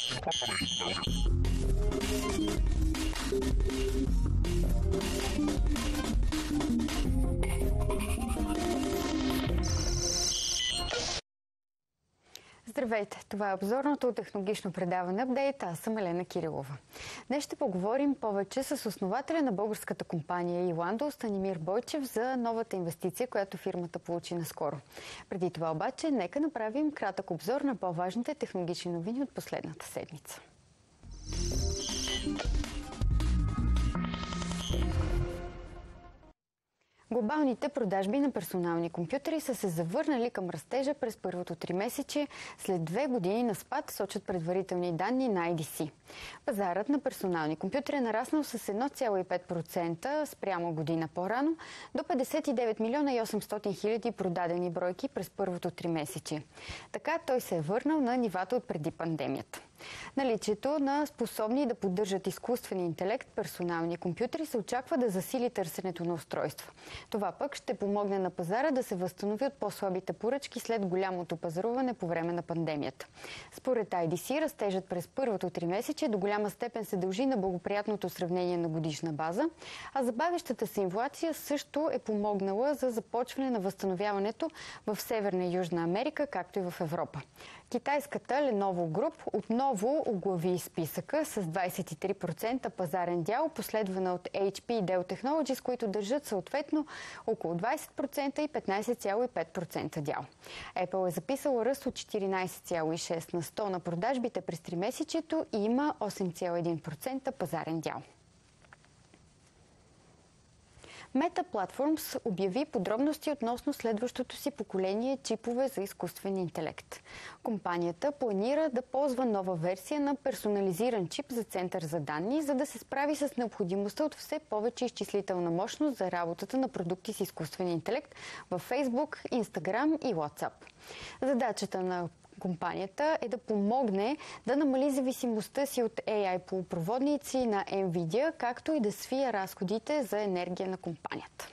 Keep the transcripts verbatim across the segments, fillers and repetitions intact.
Здравейте! Това е обзорното технологично предаване Апдейт. Аз съм Елена Кирилова. Днес ще поговорим повече с основателя на българската компания Иландо Станимир Бойчев за новата инвестиция, която фирмата получи наскоро. Преди това обаче, нека направим кратък обзор на по-важните технологични новини от последната седмица. Глобалните продажби на персонални компютри са се завърнали към растежа през първото тримесечие след две години на спад, сочат предварителни данни на Ай Ди Си. Пазарът на персонални компютри е нараснал с едно цяло и пет процента спрямо година по-рано до петдесет и девет милиона и осемстотин хиляди продадени бройки през първото тримесечие. Така той се е върнал на нивата от преди пандемията. Наличието на способни да поддържат изкуствен интелект персонални компютри се очаква да засили търсенето на устройства. Това пък ще помогне на пазара да се възстанови от по-слабите поръчки след голямото пазаруване по време на пандемията. Според Ай Ди Си, растежът през първото тримесечие до голяма степен се дължи на благоприятното сравнение на годишна база, а забавящата се инфлация също е помогнала за започване на възстановяването в Северна и Южна Америка, както и в Европа. Китайската Lenovo Group отново оглави списъка с двадесет и три процента пазарен дял, последвана от Ейч Пи и Dell Technologies, които държат съответно около двадесет процента и петнадесет цяло и пет процента дял. Apple е записала ръст от четиринадесет цяло и шест на сто на продажбите през тримесечието и има осем цяло и един процента пазарен дял. Meta Platforms обяви подробности относно следващото си поколение чипове за изкуствен интелект. Компанията планира да ползва нова версия на персонализиран чип за център за данни, за да се справи с необходимостта от все повече изчислителна мощност за работата на продукти с изкуствен интелект в Facebook, Instagram и WhatsApp. Задачата на компанията е да помогне да намали зависимостта си от Ей Ай полупроводници на Nvidia, както и да свие разходите за енергия на компанията.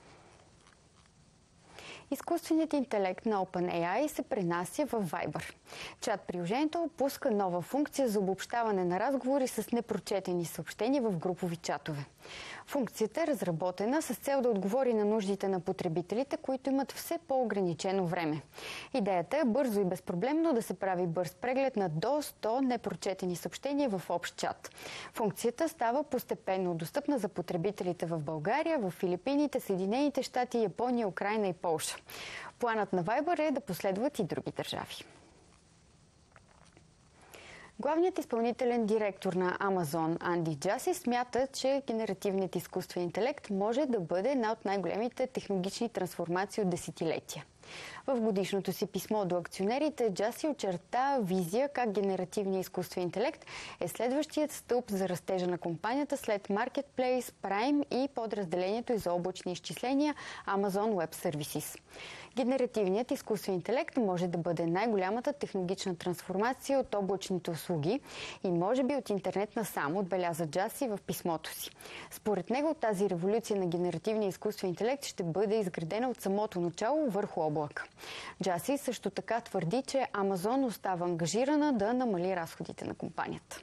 Изкуственият интелект на OpenAI се пренася в Viber. Чат-приложението пуска нова функция за обобщаване на разговори с непрочетени съобщения в групови чатове. Функцията е разработена с цел да отговори на нуждите на потребителите, които имат все по-ограничено време. Идеята е бързо и безпроблемно да се прави бърз преглед на до сто непрочетени съобщения в общ чат. Функцията става постепенно достъпна за потребителите в България, в Филипините, Съединените щати, Япония, Украйна и Полша. Планът на Viber е да последват и други държави. Главният изпълнителен директор на Амазон Анди Джаси смята, че генеративният изкуствен интелект може да бъде една от най-големите технологични трансформации от десетилетия. В годишното си писмо до акционерите Джаси очерта визия как генеративният изкуствен интелект е следващият стълб за растежа на компанията след Marketplace, Prime и подразделението за облачни изчисления Amazon Web Services. Генеративният изкуствен интелект може да бъде най-голямата технологична трансформация от облачните услуги и може би от интернет насам, отбеляза Джаси в писмото си. Според него тази революция на генеративния изкуствен интелект ще бъде изградена от самото начало върху облака. Джаси също така твърди, че Амазон остава ангажирана да намали разходите на компанията.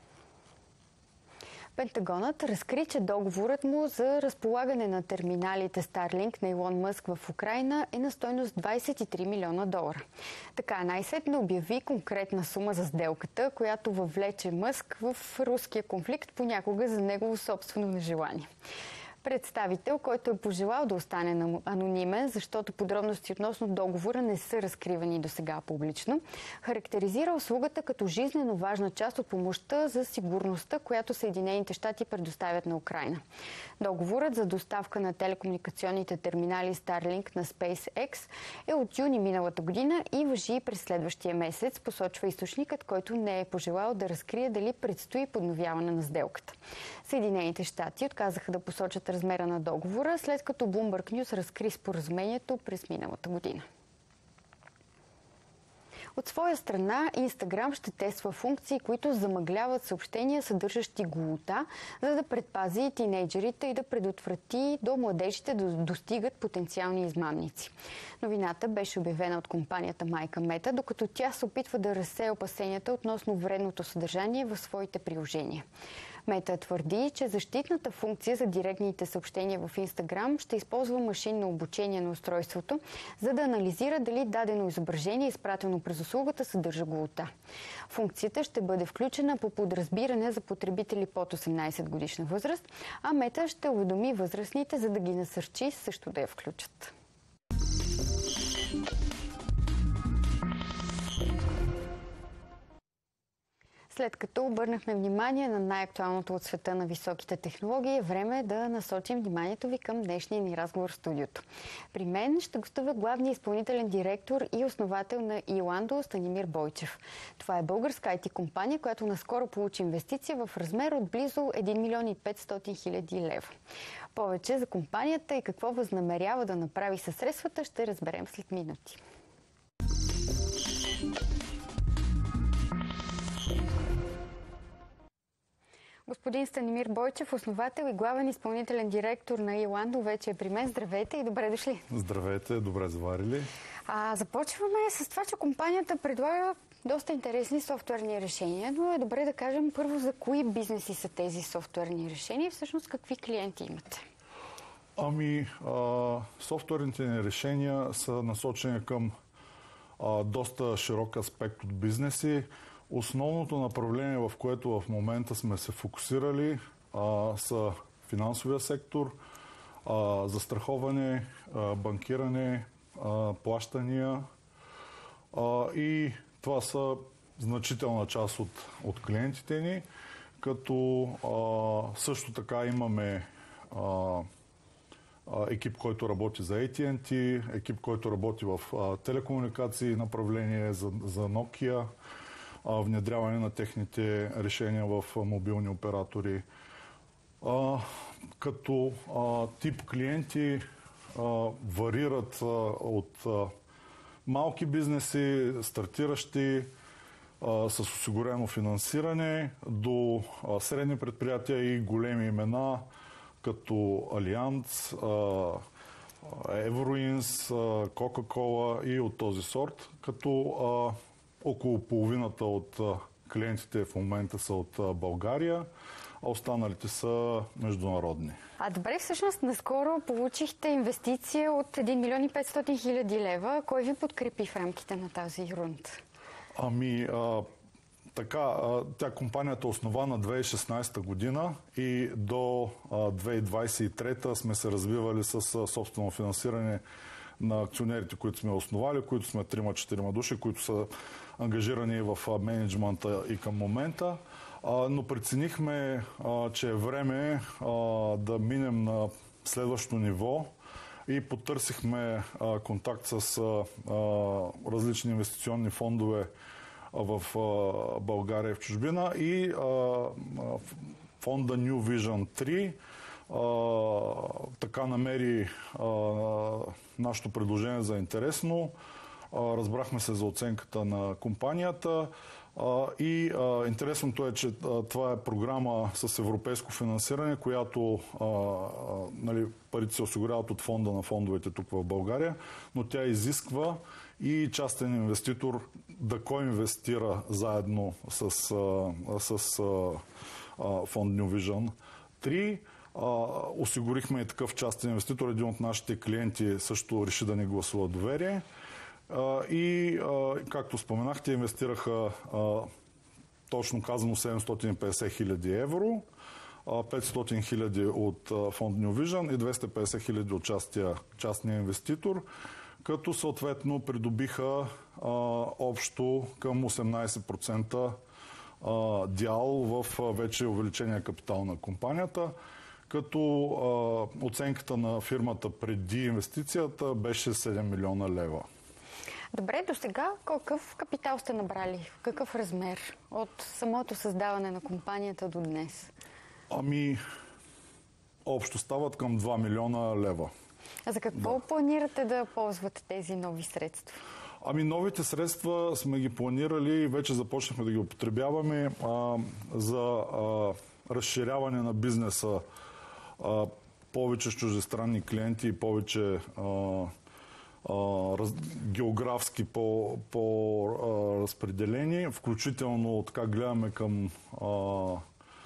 Пентагонът разкри, че договорът му за разполагане на терминалите Starlink на Илон Мъск в Украйна е на стойност двадесет и три милиона долара. Така най-сетне обяви конкретна сума за сделката, която въвлече Мъск в руския конфликт, понякога за негово собствено нежелание. Представител, който е пожелал да остане анонимен, защото подробности относно договора не са разкривани до сега публично, характеризира услугата като жизнено важна част от помощта за сигурността, която Съединените щати предоставят на Украйна. Договорът за доставка на телекомуникационните терминали Starlink на SpaceX е от юни миналата година и важи през следващия месец, посочва източникът, който не е пожелал да разкрие дали предстои подновяване на сделката. Съединените щати отказаха да посочат размера на договора, след като Bloomberg News разкри споразумението през миналата година. От своя страна, Instagram ще тества функции, които замъгляват съобщения, съдържащи голота, за да предпази тинейджерите и да предотврати до младежите да достигат потенциални измамници. Новината беше обявена от компанията майка Мета, докато тя се опитва да разсее опасенията относно вредното съдържание в своите приложения. Мета твърди, че защитната функция за директните съобщения в Instagram ще използва машинно обучение на устройството, за да анализира дали дадено изображение, изпратено през услугата, съдържа голота. Функцията ще бъде включена по подразбиране за потребители под осемнадесет годишна възраст, а Мета ще уведоми възрастните, за да ги насърчи също да я включат. След като обърнахме внимание на най-актуалното от света на високите технологии, е време да насочим вниманието ви към днешния ни разговор в студиото. При мен ще гостува главният изпълнителен директор и основател на Eolando Станимир Бойчев. Това е българска ай ти компания, която наскоро получи инвестиция в размер от близо един милион и петстотин хиляди лева. Повече за компанията и какво възнамерява да направи със средствата ще разберем след минути. Господин Станимир Бойчев, основател и главен изпълнителен директор на Eolando, вече е при мен. Здравейте и добре дошли. Здравейте, добре заварили. А, започваме с това, че компанията предлага доста интересни софтуерни решения, но е добре да кажем първо за кои бизнеси са тези софтуерни решения и всъщност какви клиенти имате. Ами, а, софтуерните ни решения са насочени към а, доста широк аспект от бизнеси. Основното направление, в което в момента сме се фокусирали, а, са финансовия сектор, а, застраховане, а, банкиране, а, плащания а, и това са значителна част от, от клиентите ни, като а, също така имаме а, екип, който работи за ей ти ен ти, екип, който работи в а, телекомуникации направление за, за Nokia, внедряване на техните решения в мобилни оператори. А, като а, тип клиенти а, варират а, от а, малки бизнеси, стартиращи а, с осигурено финансиране, до а, средни предприятия и големи имена, като Алианс, Евроинс, Кока-кола и от този сорт, като а, около половината от клиентите в момента са от България, а останалите са международни. А добре, всъщност наскоро получихте инвестиция от един милион и петстотин хиляди лева. Кой ви подкрепи в рамките на тази рунд? Ами, а, така, а, тя компанията е основана две хиляди и шестнадесета година и до а, две хиляди двадесет и трета сме се развивали с а, собствено финансиране на акционерите, които сме основали, които сме трима-четирима души, които са ангажирани в мениджмънта и към момента. Но преценихме, че е време да минем на следващото ниво и потърсихме контакт с различни инвестиционни фондове в България и в чужбина и фонда New Vision три така намери нашето предложение за интересно. Разбрахме се за оценката на компанията и интересното е, че това е програма с европейско финансиране, която нали, парите се осигуряват от фонда на фондовете тук в България, но тя изисква и частен инвеститор да коинвестира заедно с, с фонд New Vision три. Осигурихме и такъв частен инвеститор. Един от нашите клиенти също реши да ни гласува доверие. И, както споменахте, инвестираха точно казано седемстотин и петдесет хиляди евро, петстотин хиляди от фонд New Vision и двеста и петдесет хиляди от частия, частния инвеститор, като съответно придобиха общо към осемнадесет процента дял в вече увеличения капитал на компанията, като а, оценката на фирмата преди инвестицията беше седем милиона лева. Добре, до сега какъв капитал сте набрали? В какъв размер от самото създаване на компанията до днес? Ами, общо стават към два милиона лева. А за какво да. планирате да ползвате тези нови средства? Ами новите средства сме ги планирали и вече започнахме да ги употребяваме а, за а, разширяване на бизнеса. А, повече с чуждестранни клиенти и повече а, а, раз, географски по, по а, разпределени. Включително така гледаме към а, а,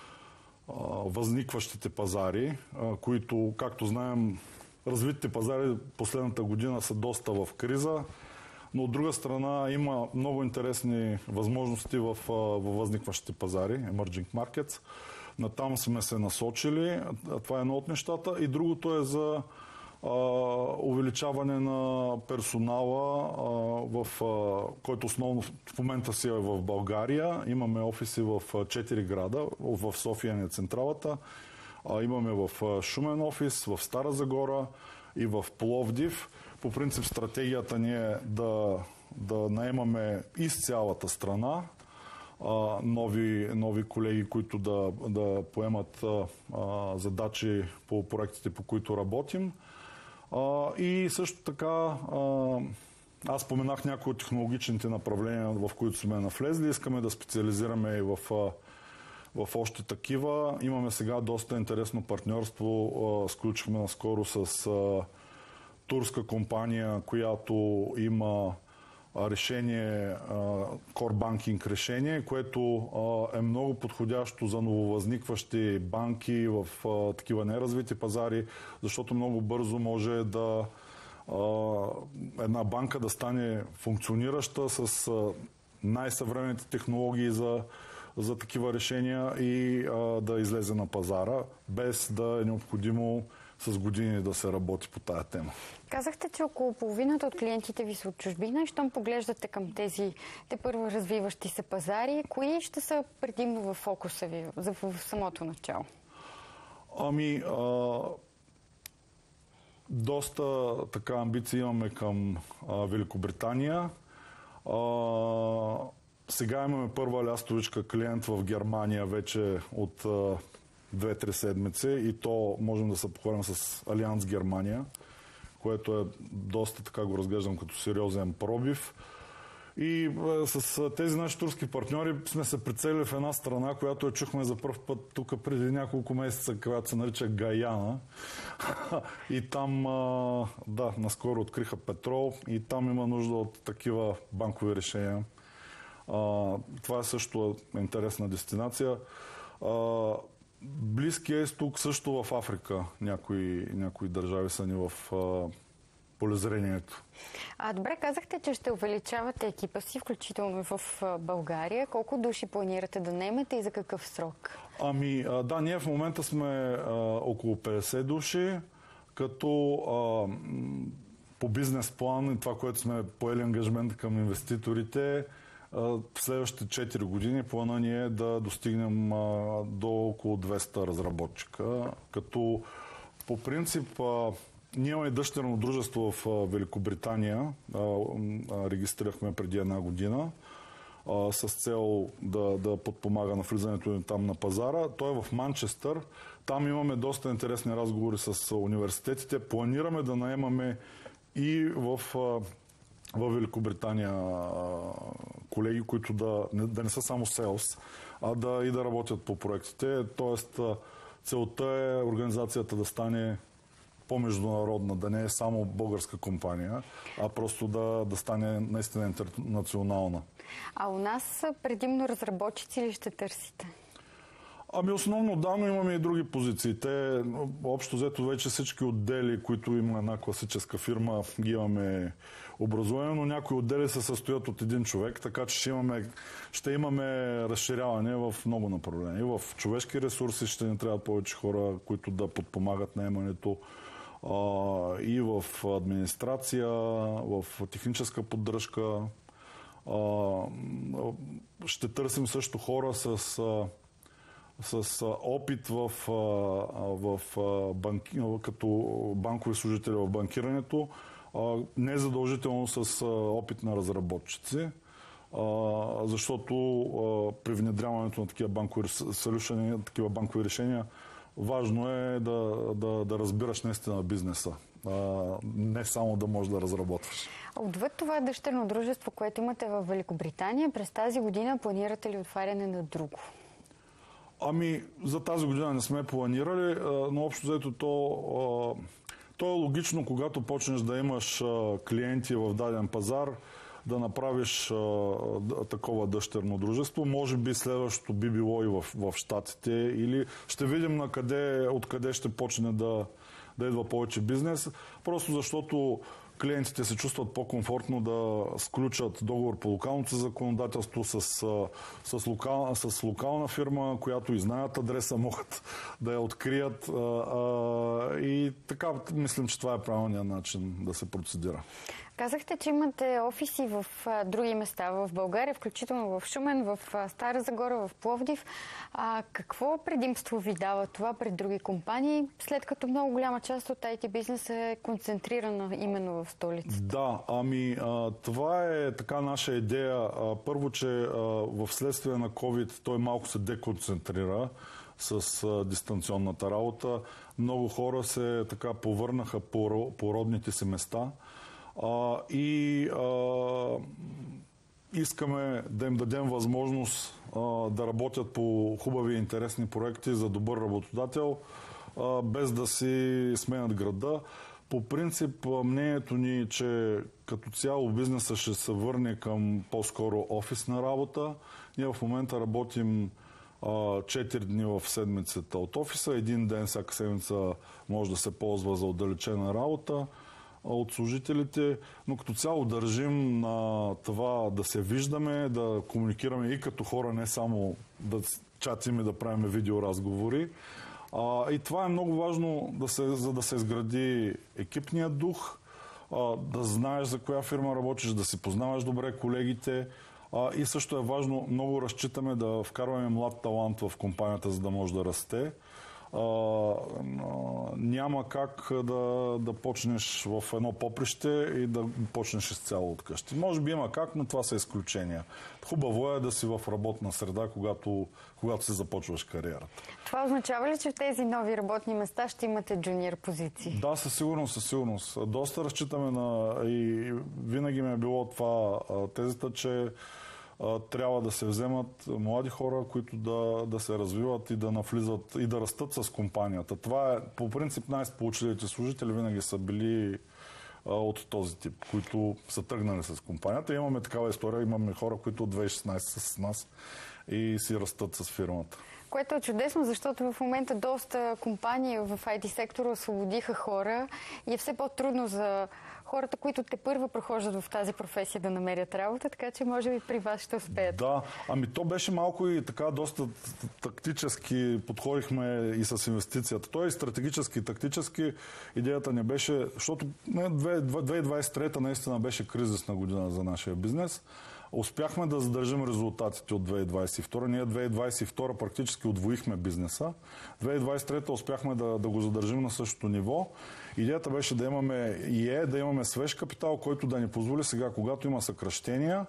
възникващите пазари, а, които, както знаем, развитите пазари последната година са доста в криза. Но от друга страна има много интересни възможности в, в възникващите пазари, emerging markets. Натам сме се насочили. Това е едно от нещата. И другото е за а, увеличаване на персонала, а, в, а, който основно в момента си е в България. Имаме офиси в четири града. В София не е централата. А, имаме в Шумен офис, в Стара Загора и в Пловдив. По принцип стратегията ни е да, да наемаме из цялата страна а, нови, нови колеги, които да, да поемат а, задачи по проектите, по които работим. А, и също така а, аз споменах някои от технологичните направления, в които сме навлезли. Искаме да специализираме и в, в още такива. Имаме сега доста интересно партньорство. А, сключихме наскоро с а, турска компания, която има решение, Core Banking решение, което е много подходящо за нововъзникващи банки в такива неразвити пазари, защото много бързо може да една банка да стане функционираща с най-съвременните технологии за, за такива решения и да излезе на пазара, без да е необходимо с години да се работи по тая тема. Казахте, че около половината от клиентите ви са от чужбина и щом поглеждате към тези те първо развиващи се пазари, кои ще са предимно в фокуса ви в, в самото начало? Ами, а, доста така амбиции имаме към а, Великобритания. А, сега имаме първа лястовичка клиент в Германия вече от а, две-три седмици и то можем да се похвалим с Алианс Германия, което е доста, така го разглеждам, като сериозен пробив. И е, с тези наши турски партньори сме се прицелили в една страна, която я чухме за първ път тук преди няколко месеца, която се нарича Гаяна. И там, а, да, наскоро откриха петрол и там има нужда от такива банкови решения. А, това е също интересна дестинация. А, Близкия изток, също в Африка. Някои, някои държави са ни в а, полезрението. А, добре, казахте, че ще увеличавате екипа си, включително и в България. Колко души планирате да наемете и за какъв срок? Ами, а, да, ние в момента сме а, около петдесет души, като а, по бизнес план и това, което сме поели ангажмент към инвеститорите, в следващите четири години плана ни е да достигнем а, до около двеста разработчика, като по принцип а, ние имаме дъщерно дружество в а, Великобритания, а, а, регистрирахме преди една година а, с цел да, да подпомага на влизането ни там на пазара. Той е в Манчестър. Там имаме доста интересни разговори с университетите. Планираме да наемаме и в а, в Великобритания колеги, които да не, да не са само селс, а да и да работят по проектите. Тоест, целта е организацията да стане по-международна, да не е само българска компания, а просто да, да стане наистина интернационална. А у нас предимно разработчици ли ще търсите? Ами основно да, но имаме и други позиции. Те, общо взето вече всички отдели, които има една класическа фирма, ги имаме образуване, но някои отдели се състоят от един човек, така че ще имаме, ще имаме разширяване в много направления. И в човешки ресурси ще ни трябват повече хора, които да подпомагат наемането, и в администрация, в техническа поддръжка. Ще търсим също хора с с опит в, в банки, като банкови служители в банкирането, не задължително с опит на разработчици, защото при внедряването на такива банкови солюшени, такива банкови решения, важно е да, да, да разбираш наистина бизнеса не само да можеш да разработваш. Отвъд това дъщерно дружество, което имате в Великобритания, през тази година планирате ли отваряне на друго? Ами, за тази година не сме планирали, но общо взето то, то е логично, когато почнеш да имаш клиенти в даден пазар, да направиш а, такова дъщерно дружество. Може би следващото би било и в, в Щатите, или ще видим на къде, откъде ще почне да, да идва повече бизнес. Просто защото клиентите се чувстват по-комфортно да сключат договор по локалното законодателство с, с, локал, с локална фирма, която и знаят адреса, могат да я открият. А, а, и така, мислим, че това е правилният начин да се процедира. Казахте, че имате офиси в а, други места в България, включително в Шумен, в а, Стара Загора, в Пловдив. А, какво предимство ви дава това пред други компании, след като много голяма част от ай ти бизнеса е концентрирана именно в столицата? Да, ами а, това е така наша идея. А, първо, че а, в следствие на COVID той малко се деконцентрира с а, дистанционната работа. Много хора се така повърнаха по, по родните си места. Uh, и uh, искаме да им дадем възможност uh, да работят по хубави и интересни проекти за добър работодател, uh, без да си сменят града. По принцип, мнението ни е, че като цяло бизнеса ще се върне към по-скоро офисна работа. Ние в момента работим четири дни в седмицата от офиса. Един ден всяка седмица може да се ползва за отдалечена работа от служителите, но като цяло държим на това да се виждаме, да комуникираме и като хора, не само да чатим и да правим видеоразговори. А, и това е много важно, да се, за да се изгради екипния дух, а, да знаеш за коя фирма работиш, да си познаваш добре колегите. А, и също е важно, много разчитаме да вкарваме млад талант в компанията, за да може да расте. Uh, uh, няма как да, да почнеш в едно поприще и да почнеш изцяло от къщи. Може би има как, но това са изключения. Хубаво е да си в работна среда, когато, когато си започваш кариерата. Това означава ли, че в тези нови работни места ще имате джуниор позиции? Да, със сигурност, със сигурност. Доста разчитаме на... И винаги ми е било това тезата, че трябва да се вземат млади хора, които да, да се развиват и да навлизат и да растат с компанията. Това е, по принцип, най-сполучливите служители винаги са били а, от този тип, които са тръгнали с компанията. Имаме такава история, имаме хора, които от две хиляди и шестнадесета са с нас и си растат с фирмата. Което е чудесно, защото в момента доста компании в ай ти сектора освободиха хора и е все по-трудно за хората, които те първо прохождат в тази професия да намерят работа, така че може би при вас ще успеят. Да, ами то беше малко и така доста тактически подходихме и с инвестицията. То е и стратегически и тактически. Идеята не беше, защото две хиляди двадесет и трета наистина беше кризисна година за нашия бизнес. Успяхме да задържим резултатите от две хиляди двадесет и втора. Ние две хиляди двадесет и втора практически удвоихме бизнеса. две хиляди двадесет и трета успяхме да, да го задържим на същото ниво. Идеята беше да имаме и е да имаме свеж капитал, който да ни позволи сега, когато има съкращения,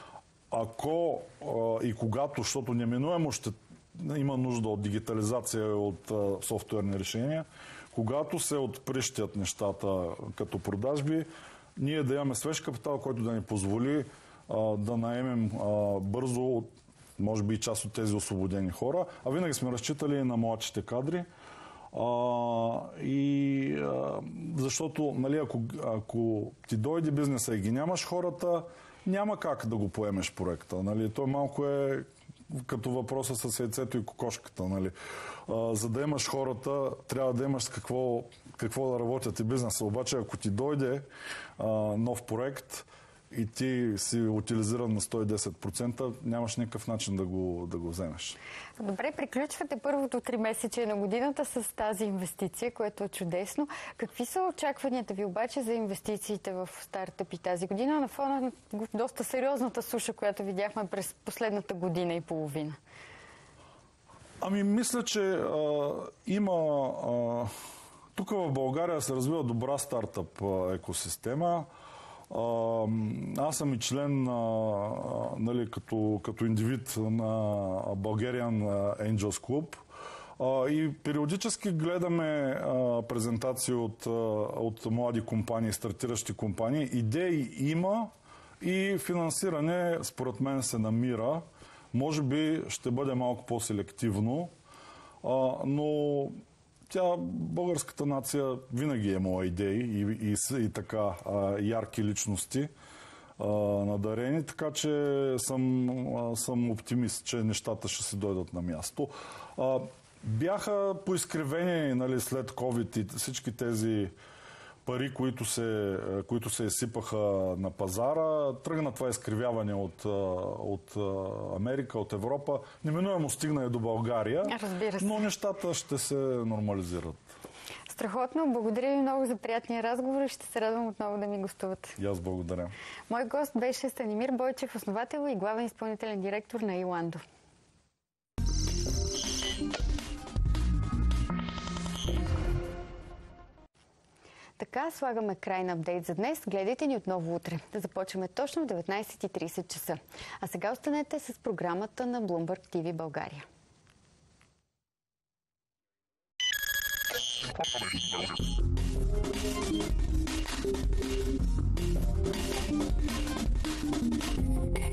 ако а, и когато, защото неминуемо ще има нужда от дигитализация, от а, софтуерни решения, когато се отприщят нещата като продажби, ние да имаме свеж капитал, който да ни позволи да наемем а, бързо, може би и част от тези освободени хора, а винаги сме разчитали на младшите кадри. А, и, а, защото, нали, ако, ако ти дойде бизнеса и ги нямаш хората, няма как да го поемеш проекта. Нали? Той малко е като въпроса с яйцето и кокошката. Нали? А, за да имаш хората, трябва да имаш какво, какво да работят и бизнеса. Обаче, ако ти дойде а, нов проект, и ти си утилизиран на сто и десет процента, нямаш никакъв начин да го, да го вземеш. Добре, приключвате първото три месече на годината с тази инвестиция, което е чудесно. Какви са очакванията ви обаче за инвестициите в стартъпи тази година на фона на доста сериозната суша, която видяхме през последната година и половина? Ами, мисля, че а, има... А, тук в България се развива добра стартъп а, екосистема. Аз съм и член, нали, като, като индивид на Bulgarian Angels Club. А, и периодически гледаме а, презентации от, а, от млади компании, стартиращи компании. Идеи има и финансиране, според мен, се намира. Може би ще бъде малко по-селективно, а, но тя, българската нация, винаги е имала идеи и, и, и така а, ярки личности, а, надарени, така че съм, а, съм оптимист, че нещата ще се дойдат на място. А, бяха поизкривени, нали, след COVID и всички тези пари, които се, които се изсипаха на пазара, тръгна това изкривяване от, от Америка, от Европа. Неминуемо стигна и до България, Разбира се. Но нещата ще се нормализират. Страхотно. Благодаря ви много за приятния разговор и ще се радвам отново да ми гостувате. И аз благодаря. Мой гост беше Станимир Бойчев, основател и главен изпълнителен директор на Иландо. Така слагаме край на апдейт за днес. Гледайте ни отново утре. Да започваме точно в деветнайсет и трийсет часа. А сега останете с програмата на Bloomberg ти ви България. Thank you.